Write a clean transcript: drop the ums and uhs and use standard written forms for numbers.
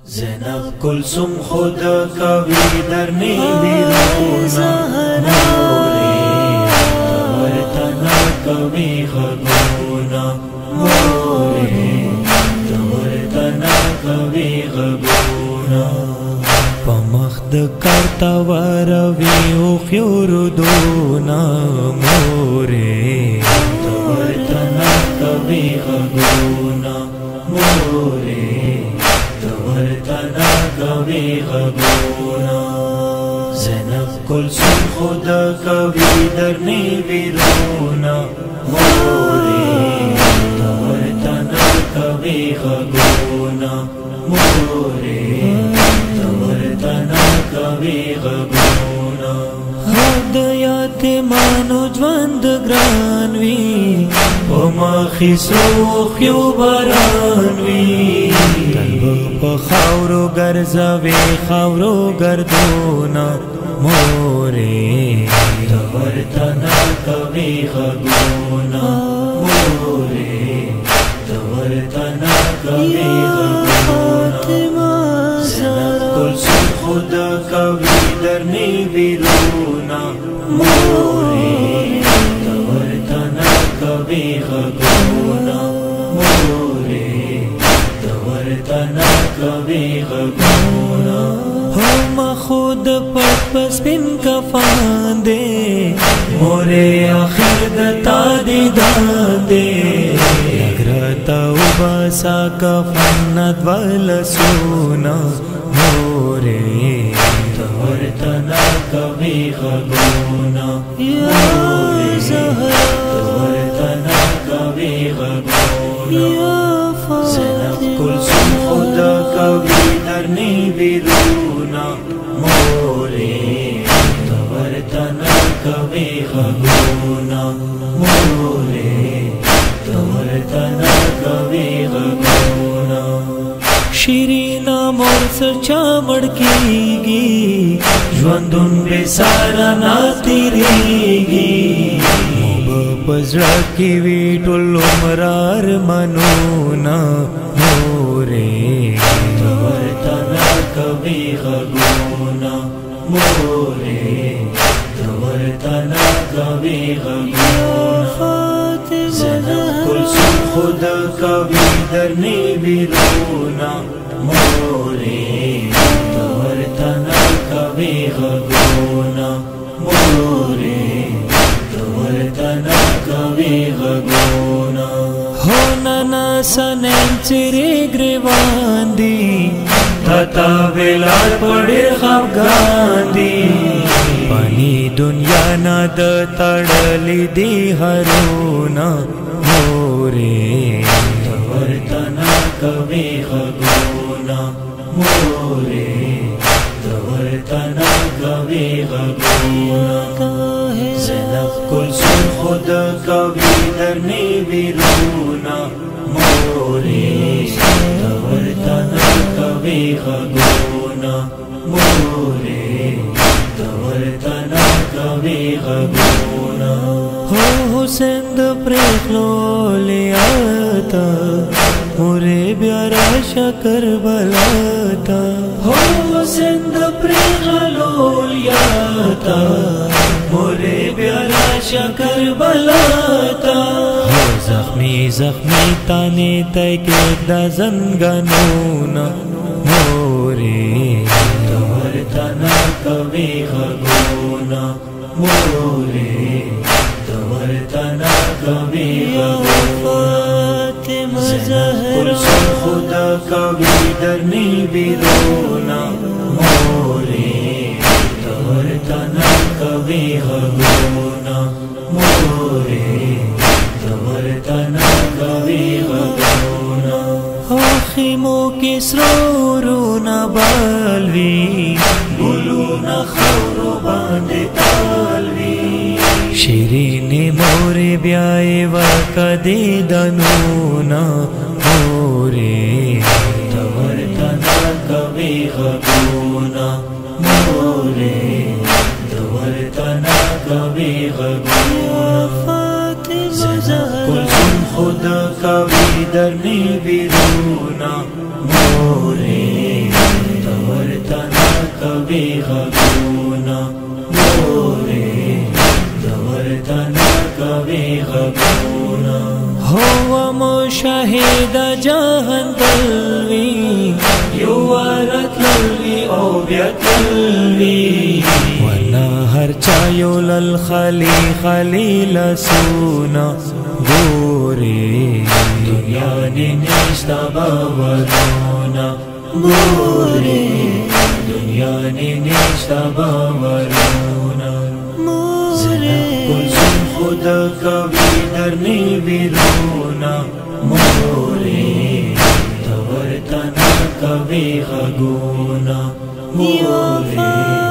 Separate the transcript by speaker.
Speaker 1: زینب کلثوم خود کوي درنی بیرونا موری ورتنا کوي غږونه موری ورتنا کوي غږونه په مخ د کارتا وروي او خيردونه موری ورتنا کوي غږونه موری ورتنا کوي غږونه زینب کلثوم خود کوي درنی بیرونا موری ورتنا کوي غږونه موری ورتنا کوي غږونه د یتیمانو ژوند ګران وي په مخې سوخیو باران وي په خاورو ګرځوي خاورو ګردونه مورې ورتنا کوي غږونه مورې ورتنا کوي غږونه زینب کلثوم خود کوي درنی بیرونا مورې ورتنا کوي غږونه مورې ورتنا کوي غږونه هم خود پټ پسپین کفان دے مورې اخر د تا دیدان دے لګرتا وباسا کفن ول سونا مورې ورتنا کوي غږونه مورې ورتنا کوي غږونه زینب کلثوم خود کوي درنی بیرونا موری ورتنا کوي غږونه موری ورتنا کوي غږونه شیرینا مور سچا مړکیږي ژوندون بے سارا نا تیریږي پزړه کې وی ټول مرار منونا مورې ورتنا کوي غږونه مورې ورتنا کوي غږونه زینب کلثوم خود کوي درنی بیرونا مورې ورتنا کوي غږونه مورې ورتنا کوي غږونه هو ننا سنن چیرې ګریوان دي تتا ویلار پړې خفګان دي پانی دنیا نه د تړلې دي هرونه مورې ورتنا کوي غږونه مورې ورتنا کوي غږونه زینب کلثوم خود کوي درنی بیرونا مورې ورتنا کوي غږونه مورې ورتنا کوي غږونه هو حسین د پرېخلو لیاتا مورې بیا راشه کربلاتا هو حسین د پرېخلو لیاتا مورې بیا راشه کربلاتا زخمی زخمی تانه تکه د زنګانونه مورې ورتنا کوي غږونه مورې ورتنا کوي غږونه زینب کلثوم خود کوي درنی بیرونا مورې ورتنا کوي غږونه مورې ورتنا کوي غږونه خیمو کې سرورونه بالوي ګلونه خاورو باندې تالوي شیرینې مورې بیا یې ورکدې دنونه مورې ورتنا کوي غږونه مورې ورتنا کوي غږونه کلثوم خود کوي درنی بیرونا موری कभी गबूना गोरे दवर्तना कभी गबूना हुआ मुशाहिद जहान कल्वी युवारत लल्वी ओ ब्यतल्वी वना हर चायो लल खली खलील सुना गोरे दुनिया निष्ठा बावरोना गोरे दुनिया निष्ठा बावरोना कुल खुदा कभी डरने बिरोना मोरे तवर तना कभी खगोना मोरे